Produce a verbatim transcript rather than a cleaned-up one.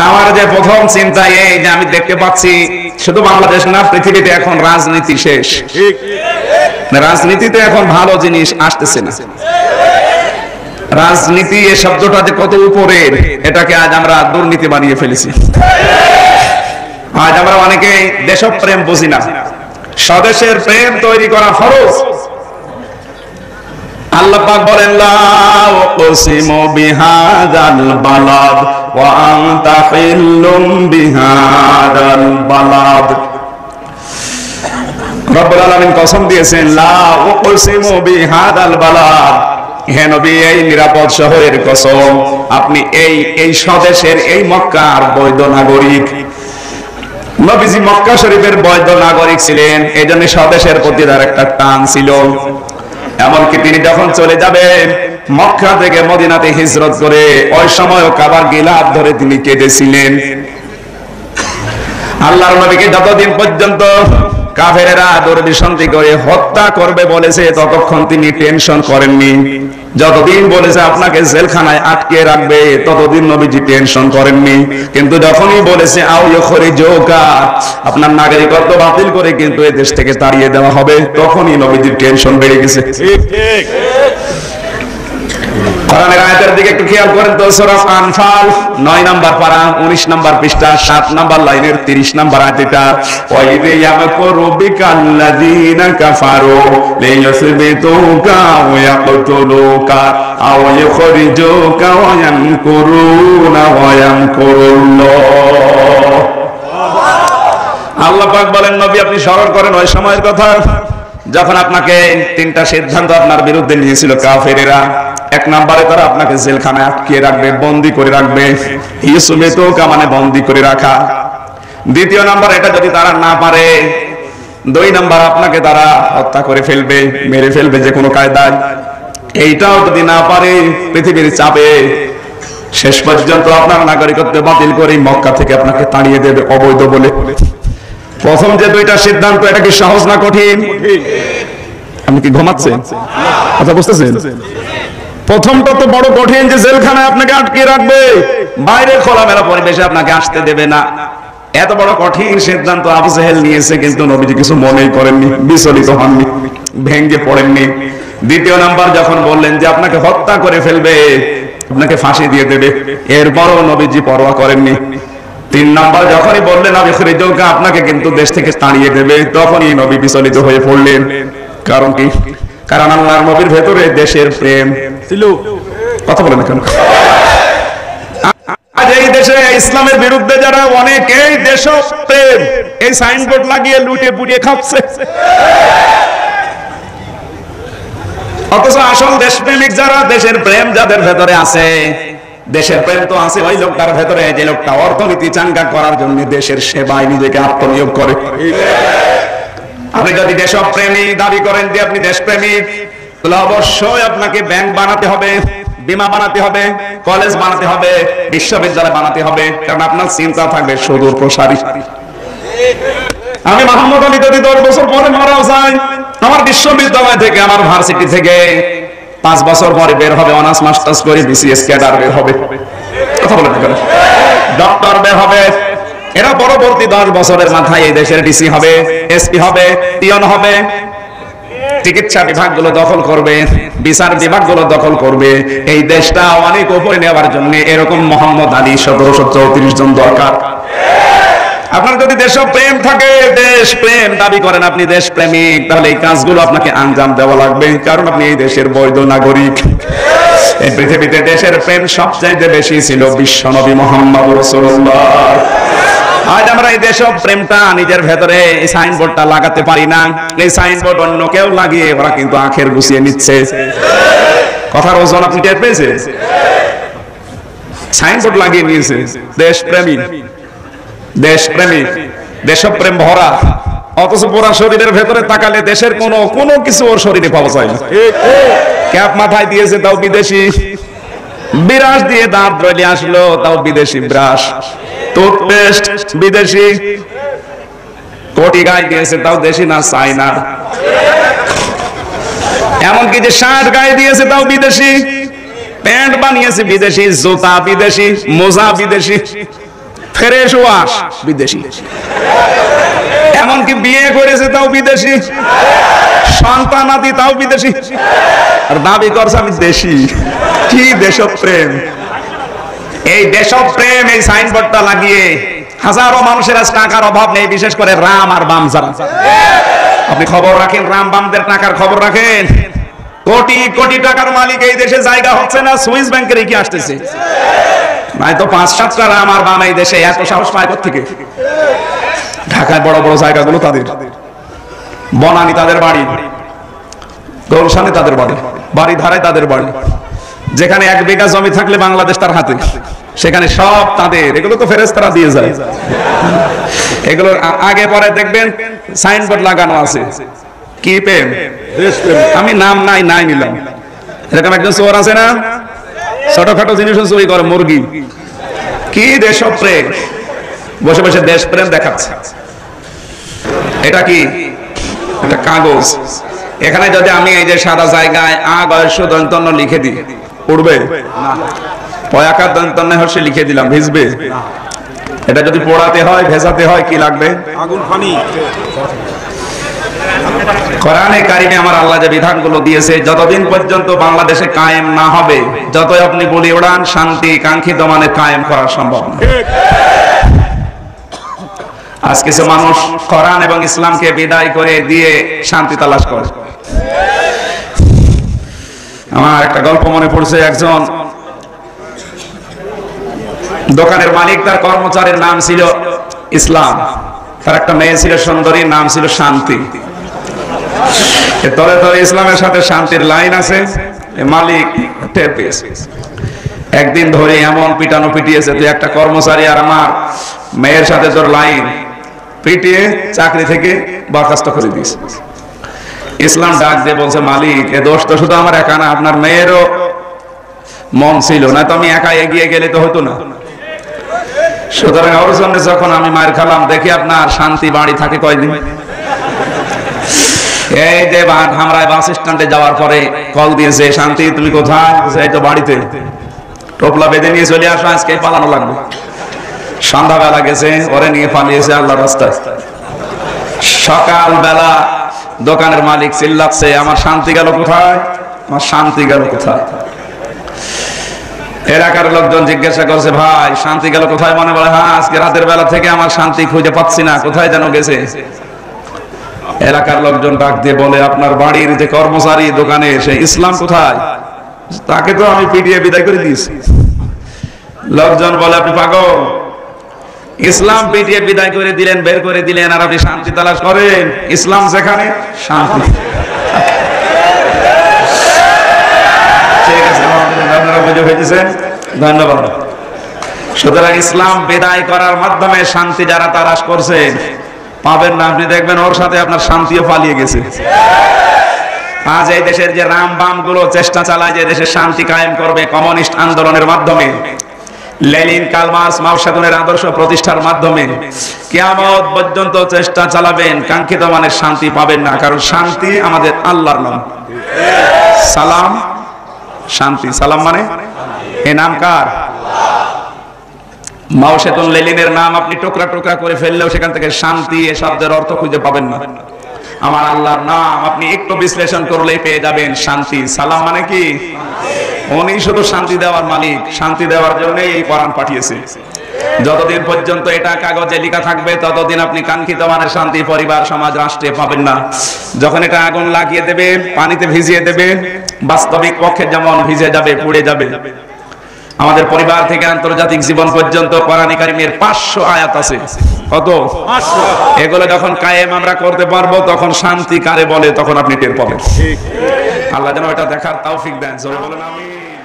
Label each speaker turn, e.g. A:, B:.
A: আমার যে প্রথম চিন্তা এই যে আমি দেখতে পাচ্ছি শুধু বাংলাদেশ না, পৃথিবীতে এখন রাজনীতি শেষ। রাজনীতিতে এখন ভালো জিনিস আসতেছে না। রাজনীতি এই শব্দটা যে কত উপরের, এটাকে আজ আমরা দুর্নীতি বানিয়ে ফেলেছি। আজ আমরা অনেকে দেশপ্রেম বুঝি না। স্বদেশের প্রেম তৈরি করা ফরজ। আল্লাহ পাক বলেন লা উকসিমু বিহাযাল বালাদ ওয়া আনতা হিল্লুম বিহাযাল বালাদ। রব্বুল আলামিন কসম দিয়েছেন লা উকসিমু বিহাযাল বালাদ, হে নবী এই নিরাপদ শহরের কসম, আপনি এই এই স্বদেশের এই মক্কার বৈধ নাগরিক। নবীজি মক্কা শরীফের বৈধ নাগরিক ছিলেন, এজন্য স্বদেশের প্রতি তার একটা টান ছিল। এমনকি তিনি যখন চলে যাবেন মক্কা থেকে মদিনাতে হিজরত করে, ওই সময়ও কাবার গিলাফ ধরে তিনি কেঁদেছিলেন। আল্লাহর নবীকে যতদিন পর্যন্ত কাফেরেরা দুর্বিসন্ধি করে হত্যা করবে বলেছে, ততক্ষণ তিনি টেনশন করেননি। যতদিন বলেছে আপনাকে জেলখানায় আটকে রাখবে, ততদিন নবীজি টেনশন করেননি। কিন্তু যখনই বলেছে আও ইখরিজুকা, আপনার নাগরিকত্ব বাতিল করে কিন্তু এই দেশ থেকে তাড়িয়ে দেওয়া হবে, তখনই নবীজির টেনশন বেড়ে গেছে। ঠিক ঠিক। কোরআনের আয়াতের দিকে একটু খেয়াল করেন তো, সূরা আনফাল নয় নাম্বার পারা উনিশ নাম্বার পৃষ্ঠা সাত নাম্বার লাইনের তিরিশ নাম্বার আয়াত। এটা ওয়াইদ ইয়ামকুরু বিকাল্লাযিনা কাফারু লিইউসবিতুকা ওয়া ইয়াকতুলুকা আও ইখরিজুকা ওয়া ইয়ামকুরুনা ওয়া ইয়ামকুরুল্লাহ। আল্লাহ পাক বলেন নবী আপনি স্মরণ করেন ওই সময়ের কথা যখন আপনাকে তিনটা সিদ্ধান্ত আপনার বিরুদ্ধে নিয়েছিল কাফেরেরা। এক নম্বরে তারা আপনাকে জেলখানায় আটকে রাখবে, বন্দী করে রাখবে, ইউসবিতুকা মানে বন্দী করে রাখা। দ্বিতীয় নাম্বার, এটা যদি তারা না পারে, দুই নাম্বার আপনাকে তারা হত্যা করে ফেলবে, মেরে ফেলবে যে কোনো কায়দায়। এইটাও যদি না পারে, পৃথিবীর চাপে শেষ পর্যন্ত আপনার নাগরিকত্ব বাতিল করে মক্কা থেকে আপনাকে তাড়িয়ে দেবে অবৈধ বলে। প্রথম যে দুইটা সিদ্ধান্ত, এটা কি সহজ না কঠিন? আপনি কি ঘুমাচ্ছেন? কথা বুঝতেছেন? প্রথমটা তো বড় কঠিন, যে জেলখানায় আপনাকে আটকে রাখবে, বাইরে খোলামেলা পরিবেশে আপনাকে আসতে দেবে না। এত বড় কঠিন সিদ্ধান্ত আবু জেহেল নিয়েছে, কিন্তু নবীজি কিছু মনেই করেননি, বিচলিত হননি, ভেঙ্গে পড়েননি। দ্বিতীয় নাম্বার যখন বললেন যে আপনাকে হত্যা করে ফেলবে, আপনাকে ফাঁসি দিয়ে দেবে, এরপরও নবীজি পরোয়া করেননি। তিন নাম্বার যখনই বললেন আমি ইখরিজুকা, আপনাকে কিন্তু দেশ থেকে তাড়িয়ে দেবে, তখনই নবী বিচলিত হয়ে পড়লেন। কারণ কি? কারণ আল্লাহর নবীর ভেতরে দেশের প্রেম ছিল। কথা বলেন কেন? আজ এই দেশে ইসলামের বিরুদ্ধে যারা অনেক এই দেশপ্রেম এই সাইনবোর্ড লাগিয়ে লুটে পুড়িয়ে খাচ্ছে, অথচ আসল দেশপ্রেমিক যারা, দেশের প্রেম যাদের ভেতরে আছে, দেশের প্রেম তো আছে ওই লোকটার ভেতরে যে লোকটা অর্থনীতি চাঙ্গা করার জন্য দেশের সেবায় নিজেকে আত্মনিয়োগ করে। আপনি যদি দেশপ্রেমী দাবি করেন যে আপনি দেশপ্রেমিক, তাহলে অবশ্যই আপনাকে ব্যাংক বানাতে হবে, বিমা বানাতে হবে, কলেজ বানাতে হবে, বিশ্ববিদ্যালয় বানাতে হবে, কারণ আপনার চিন্তা থাকবে সুদূর প্রসারী। আমি মোহাম্মদ আলী যদি দশ বছর পরে মারাও যাই, আমার বিশ্ববিদ্যালয় থেকে, আমার ভার্সিটি থেকে পাঁচ বছর পরে বের হবে, অনার্স মাস্টার্স করে বিসিএস ক্যাডার বের হবে। কথা বলেন কেন? ডক্টর বের হবে। এরা পরবর্তী দশ বছরের মাথায় এই দেশের ডিসি হবে, এসপি হবে, পিয়ন হবে, চিকিৎসা বিভাগগুলো দখল করবে, বিচার বিভাগগুলো দখল করবে। এই দেশটা অনেক উপরে নেওয়ার জন্য এরকম মোহাম্মদ আলী সতেরোশো চৌত্রিশ জন দরকার। আপনার যদি দেশপ্রেম থাকে, দেশ প্রেম দাবি করেন আপনি দেশপ্রেমিক, তাহলে এই কাজগুলো আপনাকে আঞ্জাম দেওয়া লাগবে, কারণ আপনি এই দেশের বৈধ নাগরিক। এই পৃথিবীতে দেশের প্রেম সবচাইতে বেশি ছিল বিশ্ব নবী মুহাম্মদ রাসূলুল্লাহ। আজ আমরা এই দেশপ্রেমটা নিজের ভেতরে এই সাইনবোর্ডটা লাগাতে পারি না। এই সাইনবোর্ড অন্য কেউ লাগিয়ে ওরা কিন্তু আখের গুছিয়ে নিচ্ছে। কথার ওজন আপনি টের পেয়েছেন? সাইনবোর্ড লাগিয়ে নিয়েছে দেশপ্রেমী, দেশপ্রেমিক, দেশপ্রেম ভরা, অথচ পুরা শরীরের ভেতরে তাকালে দেশের কোনো কোনো কিছু ওর শরীরে পাওয়া যায় না। ক্যাপ মাথায় দিয়েছে, তাও বিদেশি। বিরাশ দিয়ে দাঁত রইলে আসলো, তাও বিদেশি ব্রাশ। টুথপেস্ট বিদেশি। কোটি গায়ে দিয়েছে, তাও দেশি না, চায়না। এমনকি যে শার্ট গায়ে দিয়েছে, তাও বিদেশি। প্যান্ট বানিয়েছে বিদেশি, জুতা বিদেশি, মোজা বিদেশি। ফ্রেশ ওয়াশ বিদেশি, এমনকি বিয়ে করেছে তাও বিদেশি, সন্তানাদি তাও বিদেশি, আর দাবি করছে আমি দেশি। কি দেশপ্রেম! এই দেশপ্রেম এই সাইনবোর্ডটা লাগিয়ে হাজারো মানুষের আজ টাকার অভাব নেই, বিশেষ করে রাম আর বাম যারা। আপনি খবর রাখেন, রাম বামদের টাকার খবর রাখেন। কোটি কোটি টাকার মালিক এই দেশে জায়গা হচ্ছে না, সুইস ব্যাংকের কি আসতেছে, নাই তো পাঁচ সাতটা রাম আর বাম এই দেশে এত সাহস পায় কোত্থেকে? ঢাকায় বড় বড় জায়গাগুলো তাদের, বনানী তাদের বাড়ি, গুলশানে তাদের বাড়ি, বাড়ি ধারায় তাদের বাড়ি। যেখানে এক বিঘা জমি থাকলে বাংলাদেশ তার হাতে, সেখানে সব তাদের। এগুলো তো ফেরেশতারা দিয়ে যায়। এগুলোর আগে পরে দেখবেন সাইনবোর্ড লাগানো আছে, কি প্রেম, আমি নাম নাই নাই নিলাম। এরকম একজন চোর আছে না, ছোটখাটো জিনিস চুরি করে, মুরগি। কি দেশপ্রেম! বসে বসে দেশপ্রেম দেখাচ্ছে। এটা কি? এটা কাগজ। এখানে যদি আমি এই যে সাদা জায়গায় আ গয়েশ দন্তন্য লিখে দিই, উড়বে না। পয়াকার দন্তন্য হর্ষে লিখে দিলাম, ভিজবে? এটা যদি পোড়াতে হয়, ভেজাতে হয়, কি লাগবে? আগুন, পানি। কোরআনে কারিমে আমার আল্লাহ যে বিধানগুলো দিয়েছে, যতদিন পর্যন্ত বাংলাদেশে কায়েম না হবে, যতই আপনি বলি ওড়ান, শান্তি কাঙ্ক্ষিত মানে কায়েম করা সম্ভব না। আজ কিছু মানুষ কোরআন এবং ইসলামকে বিদায় করে দিয়ে শান্তি তালাশ করে। আমার একটা গল্প মনে পড়ছে। একজন দোকানের মালিক, তার কর্মচারীর নাম ছিল ইসলাম, তার একটা মেয়ে ছিল সুন্দরী, নাম ছিল শান্তি। তলে তলে ইসলামের সাথে শান্তির লাইন আছে। মালিক টের পেয়েছে, একদিন ধরে এমন পিটানো পিটিয়েছে, তুই একটা কর্মচারী আর আমার মেয়ের সাথে তোর লাইন, পিটিয়ে চাকরি থেকে বরখাস্ত করে দিয়েছে। ইসলাম ডাক দিয়ে বলছে, মালিক এ দোষ তো শুধু আমার একা না, আপনার মেয়েরও মন ছিল, না তো আমি একা এগিয়ে গেলে তো হতো না। সুতরাং ওর জন্য যখন আমি মার খেলাম, দেখি আপনার শান্তি বাড়ি থাকে কয়দিন। এই যে ধামরাই বাস স্ট্যান্ডে যাওয়ার পরে কল দিয়েছে, শান্তি তুমি কোথায়? এই তো বাড়িতে। টোপলা বেঁধে নিয়ে চলে আসো, আজকে পালানো লাগবে। সন্ধ্যাবেলা গেছে, ওরে নিয়ে পালিয়েছে আল্লাহ রাস্তায়। সকাল বেলা দোকানের মালিক চিল্লাচ্ছে, আমার শান্তি গেল কোথায়, আমার শান্তি গেল কোথায়? এলাকার লোকজন জিজ্ঞাসা করছে, ভাই শান্তি গেল কোথায়? মনে বলে, হ্যাঁ আজকে রাতের বেলা থেকে আমার শান্তি খুঁজে পাচ্ছি না, কোথায় যেন গেছে। এলাকার লোকজন ডাক দিয়ে বলে, আপনার বাড়ির যে কর্মচারী দোকানে, সে ইসলাম কোথায়? তাকে তো আমি পিটিয়ে বিদায় করে দিয়েছি। লোকজন বলে, আপনি পাগল, ইসলাম পিটিয়ে বিদায় করে দিলেন, বের করে দিলেন, আর আপনি শান্তি তালাশ করেন? ইসলাম যেখানে শান্তি। ঠিক আছে, আপনারা বুঝে ফেলেছেন, ধন্যবাদ। সুতরাং ইসলাম বিদায় করার মাধ্যমে শান্তি যারা তালাশ করছেন পাবেন না। আপনি দেখবেন ওর সাথে আপনার শান্তিও পালিয়ে গেছে। আজ এই দেশের যে রাম বাম গুলো চেষ্টা চালায় যে দেশের শান্তি কায়েম করবে কমিউনিস্ট আন্দোলনের মাধ্যমে, লেনিন কার্ল মার্কস মাও সেতুংয়ের আদর্শ প্রতিষ্ঠার মাধ্যমে, কিয়ামত পর্যন্ত চেষ্টা চালাবেন, কাঙ্ক্ষিত মানের শান্তি পাবেন না। কারণ শান্তি আমাদের আল্লাহর নাম। সালাম, শান্তি। সালাম মানে এ নাম কার? মাও সেতুং লেনিনের নাম আপনি টুকরা টুকরা করে ফেললেও সেখান থেকে শান্তি এ শব্দের অর্থ খুঁজে পাবেন না। আমার আল্লাহর নাম আপনি একটু বিশ্লেষণ করলেই পেয়ে যাবেন শান্তি। সালাম মানে কি? উনি শুধু শান্তি দেওয়ার মালিক, শান্তি দেওয়ার জন্য এই কোরআন পাঠিয়েছে। যতদিন পর্যন্ত এটা কাগজে লেখা থাকবে ততদিন আপনি কাঙ্ক্ষিত মানের শান্তি পরিবার সমাজ রাষ্ট্রে পাবেন না। যখন এটা আগুন লাগিয়ে দেবে, পানিতে ভিজিয়ে দেবে, বাস্তবিক পক্ষে যেমন ভিজে যাবে, পুড়ে যাবে। আমাদের পরিবার থেকে আন্তর্জাতিক জীবন পর্যন্ত কোরআন কারীমের পাঁচশো আয়াত আছে। কত? পাঁচশো। এগুলো যখন কায়েম আমরা করতে পারবো তখন শান্তি কারে বলে তখন আপনি টের পাবেন। আল্লাহ যেন এটা দেখার তৌফিক দেন। জোরে বলেন আমিন।